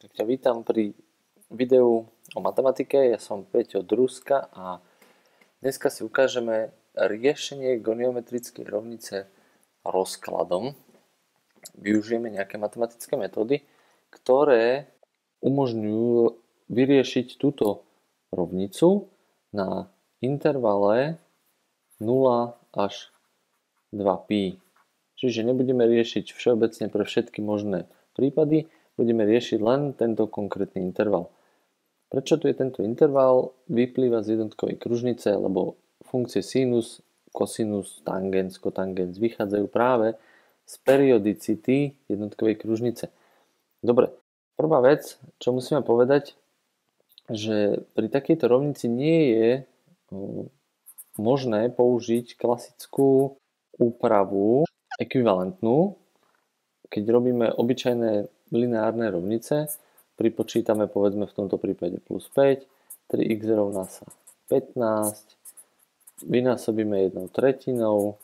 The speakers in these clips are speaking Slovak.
Tak ťa vítam pri videu o matematike. Ja som Peťo Druska a dneska si ukážeme riešenie goniometrickej rovnice rozkladom. Využijeme nejaké matematické metódy, ktoré umožňujú vyriešiť túto rovnicu na intervale 0 až 2π. Čiže nebudeme riešiť všeobecne pre všetky možné prípady, budeme riešiť len tento konkrétny interval. Prečo tu je tento interval? Vyplýva z jednotkovej kružnice, lebo funkcie sinus, kosinus, tangens, kotangens vychádzajú práve z periodicity jednotkovej kružnice. Dobre, prvá vec, čo musíme povedať, že pri takejto rovnici nie je možné použiť klasickú úpravu ekvivalentnú. Keď robíme obyčajné lineárne rovnice, pripočítame povedzme v tomto prípade plus 5, 3x rovná sa 15, vynásobíme 1/3,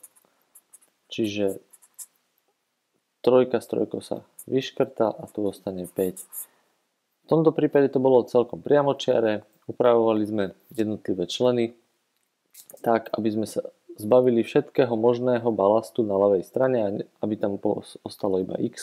čiže trojka s trojkou sa vyškrtá a tu ostane 5. V tomto prípade to bolo celkom priamočiare, upravovali sme jednotlivé členy tak, aby sme sa zbavili všetkého možného balastu na ľavej strane, aby tam ostalo iba x.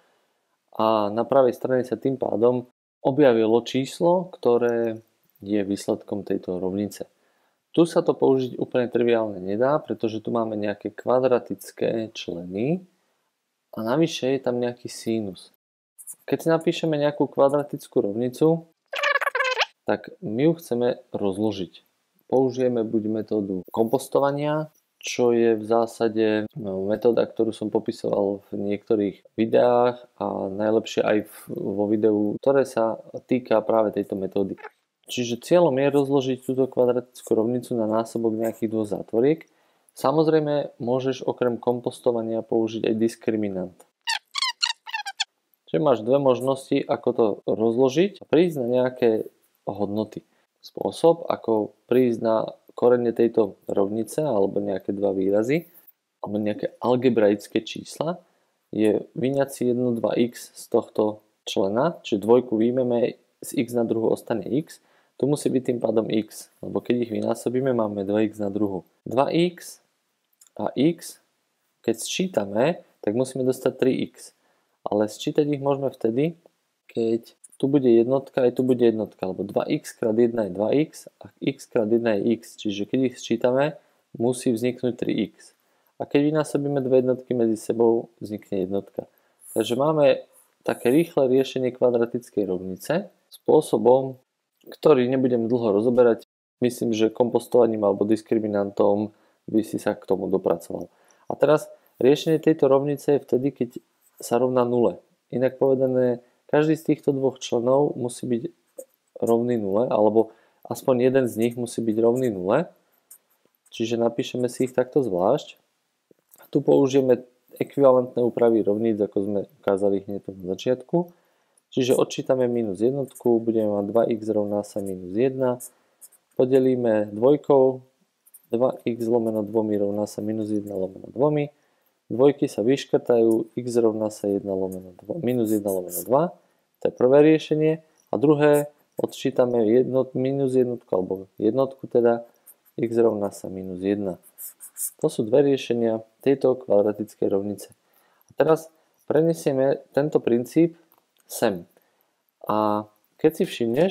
A na pravej strane sa tým pádom objavilo číslo, ktoré je výsledkom tejto rovnice. Tu sa to použiť úplne triviálne nedá, pretože tu máme nejaké kvadratické členy a navyše je tam nejaký sinus. Keď si napíšeme nejakú kvadratickú rovnicu, tak my ju chceme rozložiť. Použijeme buď metódu kompostovania, čo je v zásade metóda, ktorú som popisoval v niektorých videách a najlepšie aj vo videu, ktoré sa týka práve tejto metódy. Čiže cieľom je rozložiť túto kvadratickú rovnicu na násobok nejakých dvoch zátvoriek. Samozrejme, môžeš okrem kompostovania použiť aj diskriminant. Čiže máš dve možnosti, ako to rozložiť a prísť na nejaké hodnoty. Spôsob, ako prísť na korene tejto rovnice alebo nejaké dva výrazy alebo nejaké algebraické čísla je vyňať si 1, 2x z tohto člena, čiže dvojku výjmeme, z x na druhu ostane x, tu musí byť tým pádom x, lebo keď ich vynásobíme, máme 2x na druhu. 2x a x, keď sčítame, tak musíme dostať 3x, ale sčítať ich môžeme vtedy, keď tu bude jednotka, aj tu bude jednotka, lebo 2x krát 1 je 2x a x krát 1 je x, čiže keď ich sčítame, musí vzniknúť 3x. A keď vynásobíme dve jednotky medzi sebou, vznikne jednotka. Takže máme také rýchle riešenie kvadratickej rovnice spôsobom, ktorý nebudem dlho rozoberať. Myslím, že kompostovaním alebo diskriminantom by si sa k tomu dopracoval. A teraz riešenie tejto rovnice je vtedy, keď sa rovná 0. Inak povedané, každý z týchto dvoch členov musí byť rovný 0, alebo aspoň jeden z nich musí byť rovný 0. Čiže napíšeme si ich takto zvlášť. A tu použijeme ekvivalentné úpravy rovníc, ako sme ukázali hneď na začiatku. Čiže odčítame minus jednotku, budeme mať 2x rovná sa minus 1. Podelíme dvojkou, 2x lomeno 2 rovná sa minus 1 lomeno 2. Dvojky sa vyškrtajú, x rovná sa 1 lomeno 2, minus 1 lomeno 2. To je prvé riešenie. A druhé, odčítame minus jednotku, alebo jednotku teda, x rovná sa minus 1. To sú dve riešenia tejto kvadratickej rovnice. A teraz prenesieme tento princíp sem. A keď si všimneš,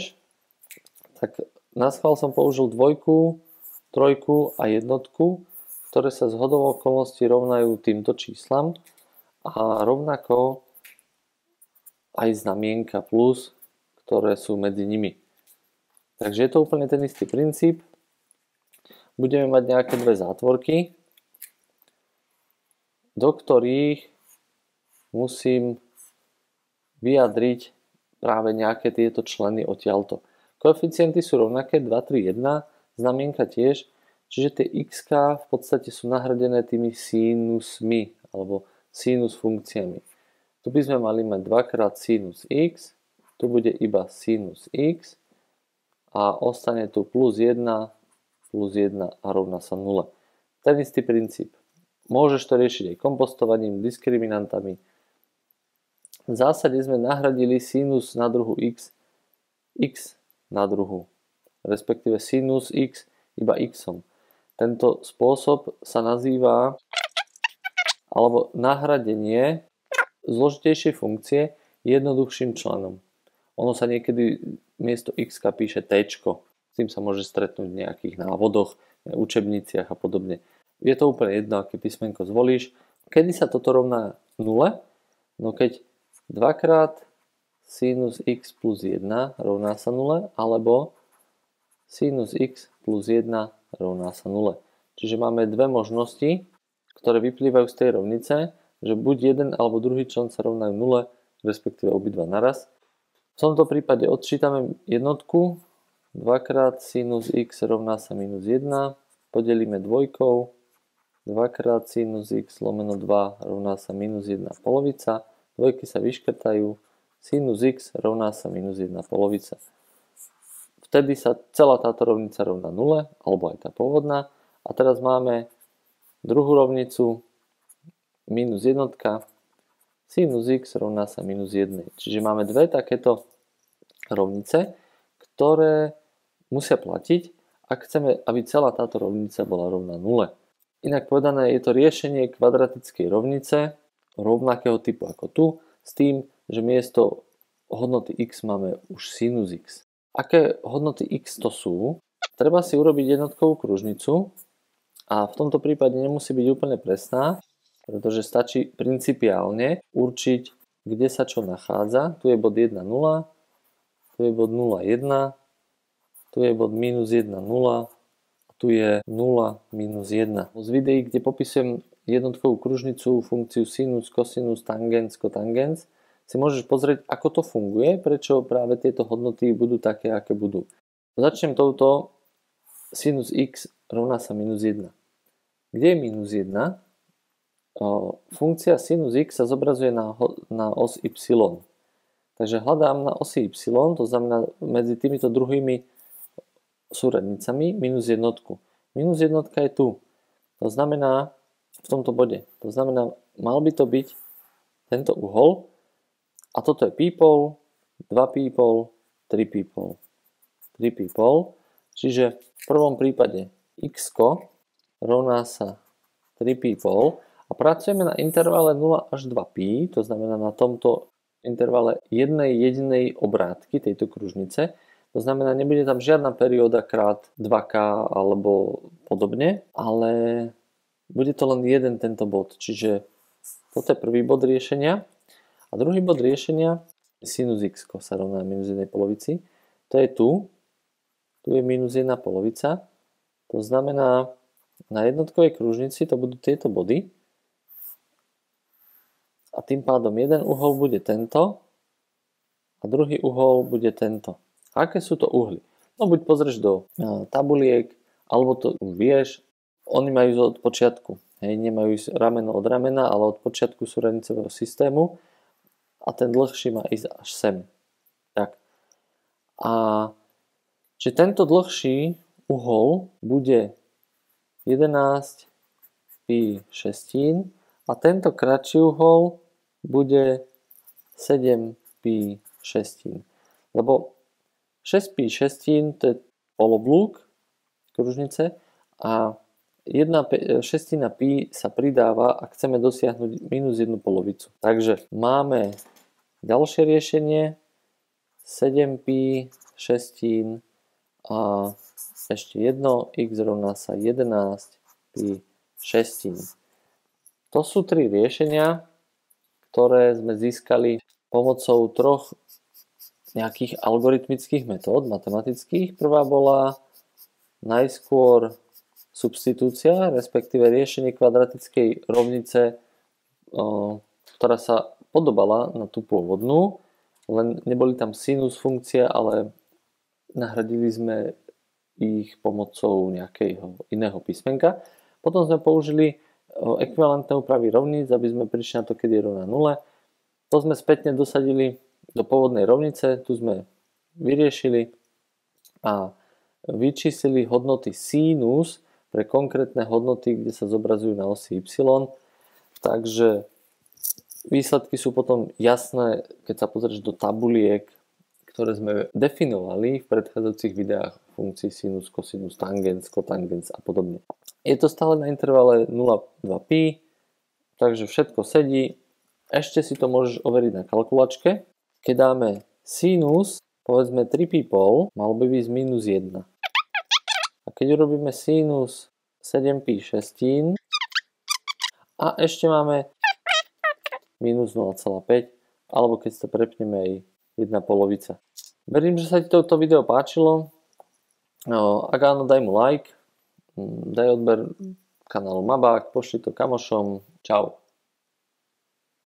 tak naschvál som použil dvojku, trojku a jednotku, ktoré sa zhodou okolností rovnajú týmto číslam a rovnako aj znamienka plus, ktoré sú medzi nimi. Takže je to úplne ten istý princíp. Budeme mať nejaké dve zátvorky, do ktorých musím vyjadriť práve nejaké tieto členy odtiaľto. Koeficienty sú rovnaké 2, 3, 1, znamienka tiež. Čiže tie x v podstate sú nahradené tými sinusmi alebo sinus funkciami. Tu by sme mali mať 2 krát sinus x, tu bude iba sinus x a ostane tu plus 1 a rovná sa 0. Ten istý princíp. Môžeš to riešiť aj kompostovaním, diskriminantami. v zásade sme nahradili sinus na druhu x na druhu, respektíve sinus x iba xom. Tento spôsob sa nazýva, alebo nahradenie zložitejšej funkcie jednoduchším členom. Ono sa niekedy miesto x píše t. S tým sa môže stretnúť v nejakých návodoch, učebniciach a podobne. Je to úplne jedno, aké písmenko zvolíš. Kedy sa toto rovná 0? No keď 2x sinus x plus 1 rovná sa 0, alebo sinus x plus 1 rovná sa 0. Čiže máme dve možnosti, ktoré vyplývajú z tej rovnice, že buď jeden alebo druhý člen sa rovnajú 0, respektíve obidva naraz. V tomto prípade odčítame jednotku, 2x sinus x rovná sa minus 1, podelíme dvojkou, 2x sinus x lomeno 2 rovná sa minus 1 polovica, dvojky sa vyškrtajú, sinus x rovná sa minus 1 polovica. Vtedy sa celá táto rovnica rovná 0, alebo aj tá pôvodná. A teraz máme druhú rovnicu, minus jednotka, sinus x rovná sa minus 1. Čiže máme dve takéto rovnice, ktoré musia platiť, ak chceme, aby celá táto rovnica bola rovná 0. Inak povedané, je to riešenie kvadratickej rovnice rovnakého typu ako tu, s tým, že miesto hodnoty x máme už sinus x. Aké hodnoty x to sú? Treba si urobiť jednotkovú kružnicu a v tomto prípade nemusí byť úplne presná, pretože stačí principiálne určiť, kde sa čo nachádza. Tu je bod 1, 0, tu je bod 0, 1, tu je bod minus 1, 0 a tu je 0, minus 1. Z videí, kde popisujem jednotkovú kružnicu, funkciu sinus, cosinus, tangens, kotangens, si môžeš pozrieť, ako to funguje, prečo práve tieto hodnoty budú také, aké budú. Začnem touto sinus x rovná sa minus 1. Kde je minus 1? Funkcia sinus x sa zobrazuje na os y. Takže hľadám na osi y, to znamená medzi týmito druhými súradnicami minus jednotku. Minus jednotka je tu. To znamená v tomto bode. To znamená, mal by to byť tento uhol a toto je pípol, 2 pípol, 3 pípol, 3 pípol. Čiže v prvom prípade x rovná sa 3 pípol a pracujeme na intervale 0 až 2 pi, to znamená na tomto intervale jednej jedinej obrátky tejto kružnice. To znamená, nebude tam žiadna perióda krát 2k alebo podobne, ale bude to len jeden tento bod. Čiže toto je prvý bod riešenia. A druhý bod riešenia, sinus x sa rovná minus 1 polovici. To je tu. Tu je minus 1 polovica. To znamená, na jednotkovej kružnici to budú tieto body. A tým pádom jeden uhol bude tento a druhý uhol bude tento. Aké sú to uhly? No buď pozrieš do tabuliek, alebo to už vieš. Oni majú od počiatku. Hej, nemajú rameno od ramena, ale od počiatku súradnicového systému. A ten dlhší má ísť až sem. Tak. A čiže tento dlhší uhol bude 11 pi šestín a tento kratší uhol bude 7 pi šestín. Lebo 6 pi šestín to je poloblúk kružnice a 1 šestina pi sa pridáva, ak chceme dosiahnuť minus 1 polovicu. Takže máme ďalšie riešenie 7 pi šestín a ešte jedno x rovná sa 11 pi šestín. To sú tri riešenia, ktoré sme získali pomocou troch nejakých algoritmických metód matematických. Prvá bola najskôr substitúcia, respektíve riešenie kvadratickej rovnice, ktorá sa podobala na tú pôvodnú, len neboli tam sinus funkcie, ale nahradili sme ich pomocou nejakého iného písmenka. Potom sme použili ekvivalentné úpravy rovníc, aby sme prišli na to, kedy je rovná 0. To sme spätne dosadili do pôvodnej rovnice, tu sme vyriešili a vyčíslili hodnoty sinus pre konkrétne hodnoty, kde sa zobrazujú na osi y. Takže výsledky sú potom jasné, keď sa pozrieš do tabuliek, ktoré sme definovali v predchádzajúcich videách funkcií sinus, cosinus, tangens, kotangens a podobne. Je to stále na intervale 0,2pi, takže všetko sedí. Ešte si to môžeš overiť na kalkulačke. Keď dáme sinus, povedzme 3pi,5, mal by byť minus 1. A keď urobíme sinus 7pi6 a ešte máme minus 0,5, alebo keď to prepneme aj 1/2. Verím, že sa ti toto video páčilo. Ak áno, daj mu like, daj odber kanálu Mabák, pošli to kamošom. Čau.